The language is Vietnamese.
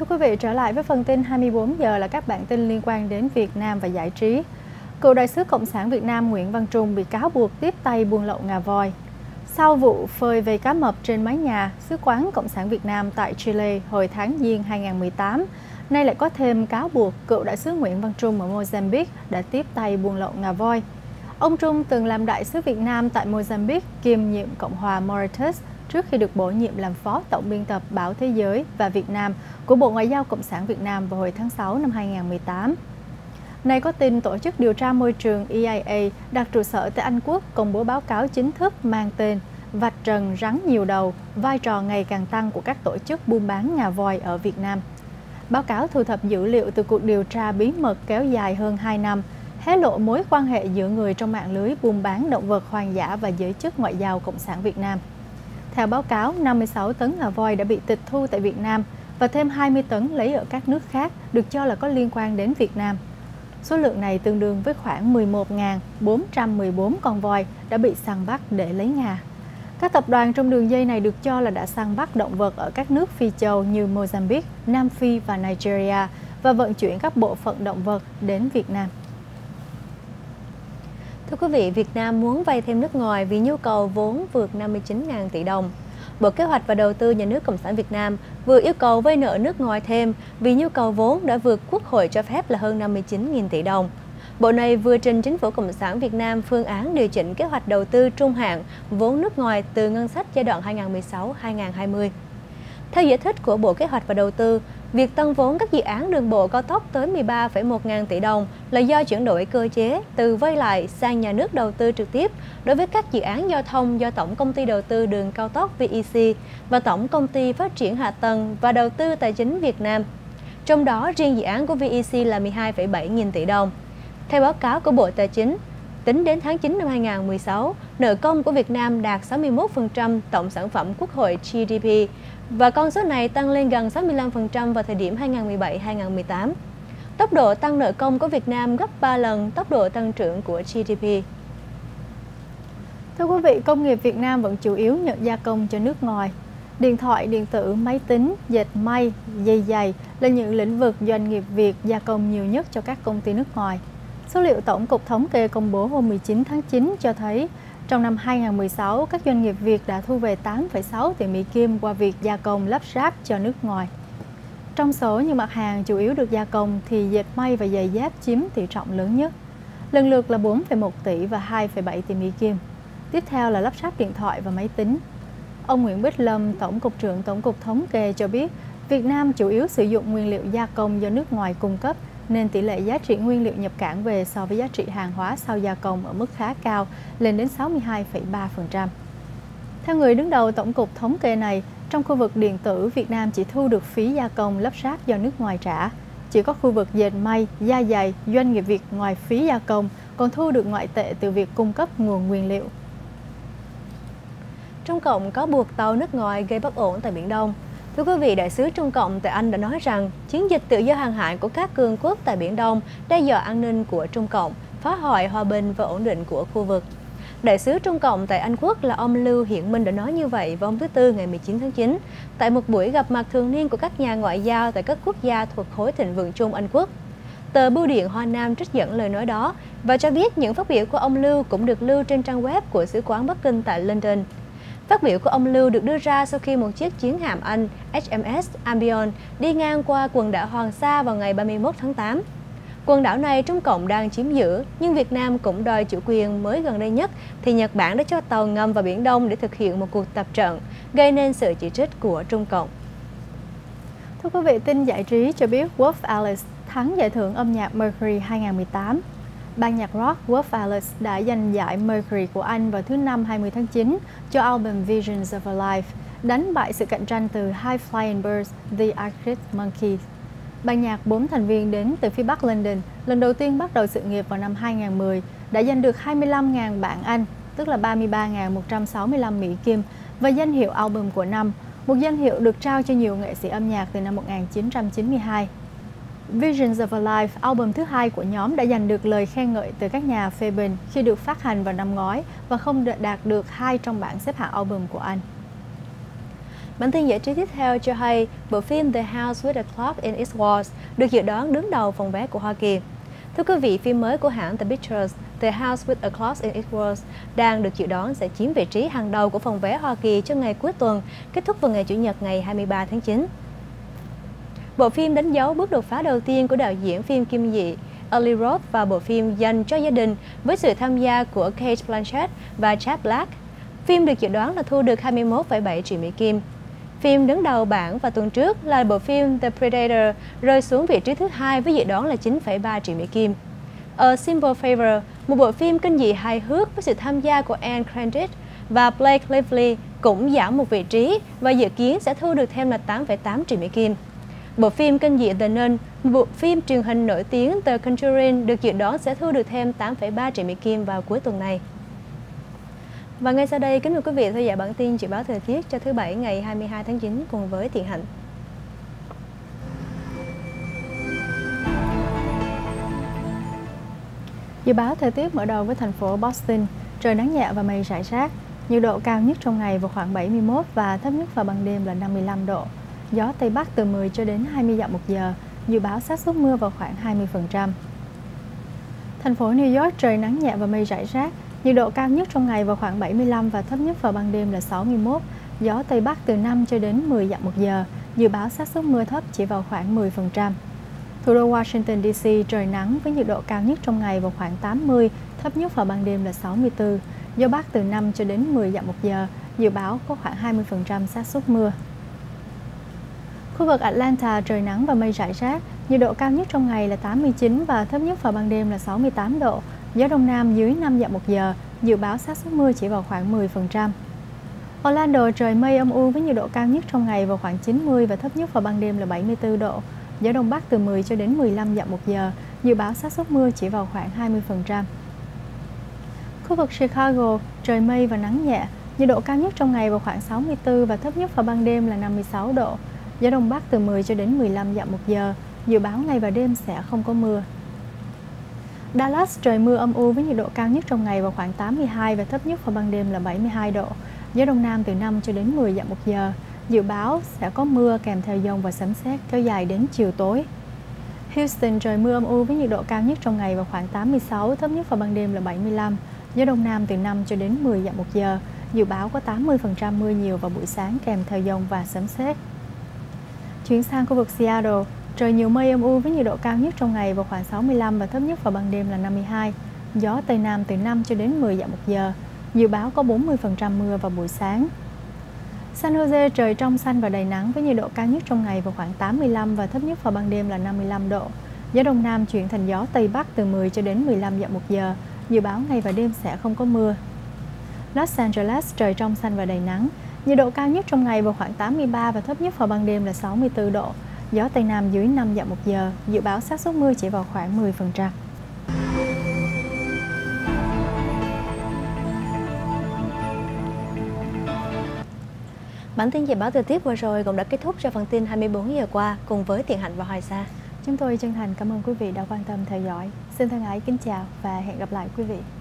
quý vị, trở lại với phần tin 24 giờ là các bản tin liên quan đến Việt Nam và giải trí. Cựu đại sứ Cộng sản Việt Nam Nguyễn Văn Trung bị cáo buộc tiếp tay buôn lậu ngà voi. Sau vụ phơi vây cá mập trên mái nhà Sứ quán Cộng sản Việt Nam tại Chile hồi tháng Giêng 2018, nay lại có thêm cáo buộc cựu đại sứ Nguyễn Văn Trung ở Mozambique đã tiếp tay buôn lậu ngà voi. Ông Trung từng làm đại sứ Việt Nam tại Mozambique kiêm nhiệm Cộng hòa Mauritius trước khi được bổ nhiệm làm phó tổng biên tập báo Thế giới và Việt Nam của Bộ Ngoại giao Cộng sản Việt Nam vào hồi tháng 6 năm 2018. Nay có tin Tổ chức Điều tra Môi trường EIA đặt trụ sở tại Anh Quốc công bố báo cáo chính thức mang tên Vạch trần rắn nhiều đầu, vai trò ngày càng tăng của các tổ chức buôn bán ngà voi ở Việt Nam. Báo cáo thu thập dữ liệu từ cuộc điều tra bí mật kéo dài hơn 2 năm, hé lộ mối quan hệ giữa người trong mạng lưới buôn bán động vật hoang dã và giới chức ngoại giao Cộng sản Việt Nam. Theo báo cáo, 56 tấn ngà voi đã bị tịch thu tại Việt Nam và thêm 20 tấn lấy ở các nước khác được cho là có liên quan đến Việt Nam. Số lượng này tương đương với khoảng 11.414 con voi đã bị săn bắt để lấy ngà. Các tập đoàn trong đường dây này được cho là đã săn bắt động vật ở các nước Phi châu như Mozambique, Nam Phi và Nigeria và vận chuyển các bộ phận động vật đến Việt Nam. Thưa quý vị, Việt Nam muốn vay thêm nước ngoài vì nhu cầu vốn vượt 59.000 tỷ đồng. Bộ Kế hoạch và Đầu tư Nhà nước Cộng sản Việt Nam vừa yêu cầu vay nợ nước ngoài thêm vì nhu cầu vốn đã vượt Quốc hội cho phép là hơn 59.000 tỷ đồng. Bộ này vừa trình Chính phủ Cộng sản Việt Nam phương án điều chỉnh kế hoạch đầu tư trung hạn vốn nước ngoài từ ngân sách giai đoạn 2016-2020. Theo giải thích của Bộ Kế hoạch và Đầu tư, việc tăng vốn các dự án đường bộ cao tốc tới 13,1 ngàn tỷ đồng là do chuyển đổi cơ chế từ vay lại sang nhà nước đầu tư trực tiếp đối với các dự án giao thông do Tổng Công ty Đầu tư Đường Cao tốc VEC và Tổng Công ty Phát triển Hạ tầng và Đầu tư Tài chính Việt Nam. Trong đó, riêng dự án của VEC là 12,7 nghìn tỷ đồng. Theo báo cáo của Bộ Tài chính, tính đến tháng 9 năm 2016, nợ công của Việt Nam đạt 61% tổng sản phẩm quốc hội GDP, và con số này tăng lên gần 65% vào thời điểm 2017-2018. Tốc độ tăng nợ công của Việt Nam gấp 3 lần tốc độ tăng trưởng của GDP. Thưa quý vị, công nghiệp Việt Nam vẫn chủ yếu nhận gia công cho nước ngoài. Điện thoại, điện tử, máy tính, dệt may, dây giày là những lĩnh vực doanh nghiệp Việt gia công nhiều nhất cho các công ty nước ngoài. Số liệu Tổng cục Thống kê công bố hôm 19 tháng 9 cho thấy, trong năm 2016, các doanh nghiệp Việt đã thu về 8,6 tỷ Mỹ Kim qua việc gia công lắp ráp cho nước ngoài. Trong số những mặt hàng chủ yếu được gia công thì dệt may và giày dép chiếm tỷ trọng lớn nhất, lần lượt là 4,1 tỷ và 2,7 tỷ Mỹ Kim. Tiếp theo là lắp ráp điện thoại và máy tính. Ông Nguyễn Bích Lâm, Tổng cục trưởng Tổng cục Thống kê cho biết, Việt Nam chủ yếu sử dụng nguyên liệu gia công do nước ngoài cung cấp, nên tỷ lệ giá trị nguyên liệu nhập cảng về so với giá trị hàng hóa sau gia công ở mức khá cao, lên đến 62,3%. Theo người đứng đầu Tổng cục Thống kê này, trong khu vực điện tử, Việt Nam chỉ thu được phí gia công lắp ráp do nước ngoài trả. Chỉ có khu vực dệt may, da giày, doanh nghiệp Việt ngoài phí gia công còn thu được ngoại tệ từ việc cung cấp nguồn nguyên liệu. Trung Cộng cáo buộc tàu nước ngoài gây bất ổn tại Biển Đông. Thưa quý vị, đại sứ Trung Cộng tại Anh đã nói rằng chiến dịch tự do hàng hải của các cường quốc tại Biển Đông đe dọa an ninh của Trung Cộng, phá hoại hòa bình và ổn định của khu vực. Đại sứ Trung Cộng tại Anh Quốc là ông Lưu Hiển Minh đã nói như vậy vào hôm thứ Tư ngày 19 tháng 9 tại một buổi gặp mặt thường niên của các nhà ngoại giao tại các quốc gia thuộc khối thịnh vượng chung Anh Quốc. Tờ Bưu điện Hoa Nam trích dẫn lời nói đó và cho biết những phát biểu của ông Lưu cũng được lưu trên trang web của Sứ quán Bắc Kinh tại London. Phát biểu của ông Lưu được đưa ra sau khi một chiếc chiến hạm Anh HMS Albion đi ngang qua quần đảo Hoàng Sa vào ngày 31 tháng 8. Quần đảo này Trung Cộng đang chiếm giữ, nhưng Việt Nam cũng đòi chủ quyền. Mới gần đây nhất thì Nhật Bản đã cho tàu ngầm vào Biển Đông để thực hiện một cuộc tập trận, gây nên sự chỉ trích của Trung Cộng. Thưa quý vị, tin giải trí cho biết Wolf Alice thắng giải thưởng âm nhạc Mercury 2018. Ban nhạc rock Wolf Alice đã giành giải Mercury của Anh vào thứ Năm 20 tháng 9 cho album Visions of a Life, đánh bại sự cạnh tranh từ High Flying Birds, The Arctic Monkeys. Ban nhạc 4 thành viên đến từ phía Bắc London, lần đầu tiên bắt đầu sự nghiệp vào năm 2010, đã giành được 25.000 bảng Anh, tức là 33.165 Mỹ Kim, và danh hiệu album của năm, một danh hiệu được trao cho nhiều nghệ sĩ âm nhạc từ năm 1992. Visions of a Life, album thứ hai của nhóm, đã giành được lời khen ngợi từ các nhà phê bình khi được phát hành vào năm ngoái và không đạt được 2 trong bảng xếp hạng album của Anh. Bản tin giải trí tiếp theo cho hay bộ phim The House with a Clock in Its Walls được dự đoán đứng đầu phòng vé của Hoa Kỳ. Thưa quý vị, phim mới của hãng The Pictures, The House with a Clock in Its Walls đang được dự đoán sẽ chiếm vị trí hàng đầu của phòng vé Hoa Kỳ trong ngày cuối tuần, kết thúc vào ngày Chủ nhật ngày 23 tháng 9. Bộ phim đánh dấu bước đột phá đầu tiên của đạo diễn phim kinh dị Eli Roth vào bộ phim dành cho gia đình với sự tham gia của Cate Blanchett và Jack Black. Phim được dự đoán là thu được 21,7 triệu Mỹ Kim. Phim đứng đầu bảng vào tuần trước là bộ phim The Predator, rơi xuống vị trí thứ hai với dự đoán là 9,3 triệu Mỹ Kim. A Simple Favor, một bộ phim kinh dị hài hước với sự tham gia của Anne Crandick và Blake Lively, cũng giảm một vị trí và dự kiến sẽ thu được thêm là 8,8 triệu Mỹ Kim. Bộ phim kinh dị The Nun, một bộ phim truyền hình nổi tiếng The Conjuring, được dự đoán sẽ thu được thêm 8,3 triệu Mỹ Kim vào cuối tuần này. Và ngay sau đây, kính mời quý vị theo dõi bản tin dự báo thời tiết cho thứ Bảy ngày 22 tháng 9 cùng với Thiện Hạnh. Dự báo thời tiết mở đầu với thành phố Boston, trời nắng nhẹ và mây rải rác. Nhiệt độ cao nhất trong ngày vào khoảng 71 và thấp nhất vào ban đêm là 55 độ. Gió Tây Bắc từ 10 cho đến 20 dặm một giờ, dự báo xác suất mưa vào khoảng 20%. Thành phố New York trời nắng nhẹ và mây rải rác. Nhiệt độ cao nhất trong ngày vào khoảng 75 và thấp nhất vào ban đêm là 61. Gió Tây Bắc từ 5 cho đến 10 dặm một giờ, dự báo xác suất mưa thấp chỉ vào khoảng 10%. Thủ đô Washington DC trời nắng với nhiệt độ cao nhất trong ngày vào khoảng 80, thấp nhất vào ban đêm là 64. Gió Bắc từ 5 cho đến 10 dặm một giờ, dự báo có khoảng 20% xác suất mưa. Khu vực Atlanta trời nắng và mây rải rác, nhiệt độ cao nhất trong ngày là 89 và thấp nhất vào ban đêm là 68 độ. Gió Đông Nam dưới 5 dặm một giờ, dự báo xác suất mưa chỉ vào khoảng 10%. Orlando trời mây âm u với nhiệt độ cao nhất trong ngày vào khoảng 90 và thấp nhất vào ban đêm là 74 độ. Gió Đông Bắc từ 10 cho đến 15 dặm một giờ, dự báo xác suất mưa chỉ vào khoảng 20%. Khu vực Chicago trời mây và nắng nhẹ, nhiệt độ cao nhất trong ngày vào khoảng 64 và thấp nhất vào ban đêm là 56 độ. Gió Đông Bắc từ 10 cho đến 15 dặm một giờ, dự báo ngày và đêm sẽ không có mưa. Dallas trời mưa âm u với nhiệt độ cao nhất trong ngày vào khoảng 82 và thấp nhất vào ban đêm là 72 độ. Gió Đông Nam từ 5 cho đến 10 dặm một giờ, dự báo sẽ có mưa kèm theo dông và sấm sét kéo dài đến chiều tối. Houston trời mưa âm u với nhiệt độ cao nhất trong ngày vào khoảng 86, thấp nhất vào ban đêm là 75. Gió Đông Nam từ 5 cho đến 10 dặm một giờ, dự báo có 80% mưa nhiều vào buổi sáng kèm theo dông và sấm sét. Chuyển sang khu vực Seattle, trời nhiều mây âm u với nhiệt độ cao nhất trong ngày vào khoảng 65 và thấp nhất vào ban đêm là 52. Gió Tây Nam từ 5 cho đến 10 dặm một giờ, dự báo có 40% mưa vào buổi sáng. San Jose trời trong xanh và đầy nắng với nhiệt độ cao nhất trong ngày vào khoảng 85 và thấp nhất vào ban đêm là 55 độ. Gió Đông Nam chuyển thành gió Tây Bắc từ 10 cho đến 15 dặm một giờ, dự báo ngày và đêm sẽ không có mưa. Los Angeles trời trong xanh và đầy nắng, nhiệt độ cao nhất trong ngày vào khoảng 83 và thấp nhất vào ban đêm là 64 độ. Gió Tây Nam dưới 5 dặm một giờ, dự báo xác suất mưa chỉ vào khoảng 10%. Bản tin dự báo thời tiết vừa rồi cũng đã kết thúc cho phần tin 24 giờ qua cùng với Thiện Hạnh và Hoài Sa. Chúng tôi chân thành cảm ơn quý vị đã quan tâm theo dõi. Xin thân ái kính chào và hẹn gặp lại quý vị.